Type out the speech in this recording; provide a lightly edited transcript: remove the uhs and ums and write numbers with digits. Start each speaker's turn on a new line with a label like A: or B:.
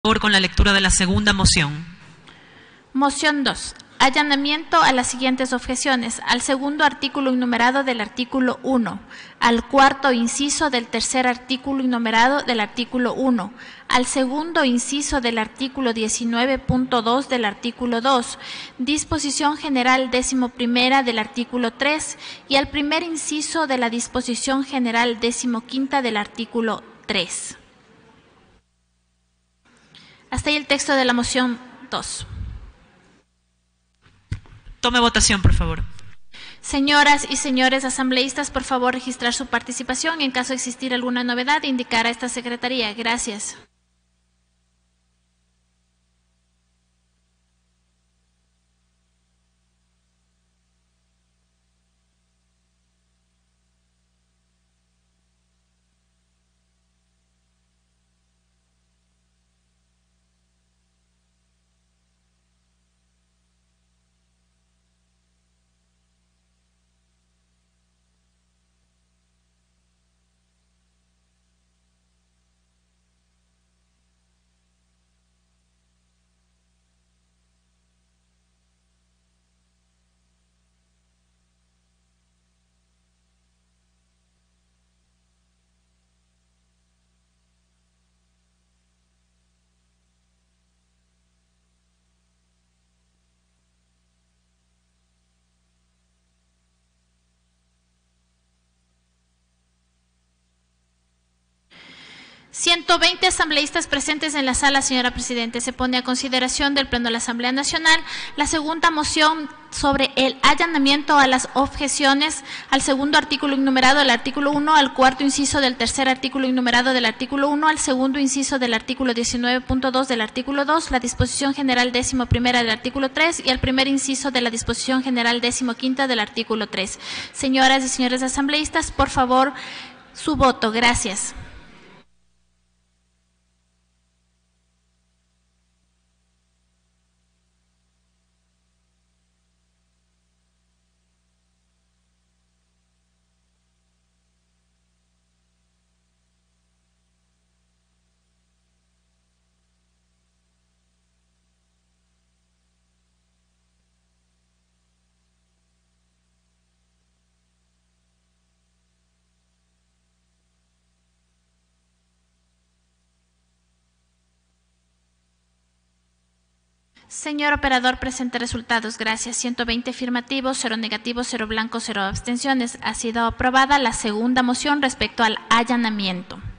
A: Por favor, con la lectura de la segunda moción.
B: Moción 2. Allanamiento a las siguientes objeciones: al segundo artículo enumerado del artículo 1, al cuarto inciso del tercer artículo enumerado del artículo 1, al segundo inciso del artículo 19.2 del artículo 2, disposición general 11ª del artículo 3 y al primer inciso de la disposición general 15ª del artículo 3. Hasta ahí el texto de la moción 2.
A: Tome votación, por favor.
B: Señoras y señores asambleístas, por favor, registrar su participación y en caso de existir alguna novedad, indicar a esta secretaría. Gracias. (120 asambleístas presentes en la sala, señora Presidente. Se pone a consideración del Pleno de la Asamblea Nacional la segunda moción sobre el allanamiento a las objeciones al segundo artículo enumerado del artículo 1, al cuarto inciso del tercer artículo enumerado del artículo 1, al segundo inciso del artículo 19.2 del artículo 2, la disposición general 11ª del artículo 3 y al primer inciso de la disposición general 15ª del artículo 3. Señoras y señores asambleístas, por favor, su voto. Gracias. Señor operador, presente resultados. Gracias. 120 afirmativos, 0 negativos, 0 blancos, 0 abstenciones. Ha sido aprobada la segunda moción respecto al allanamiento.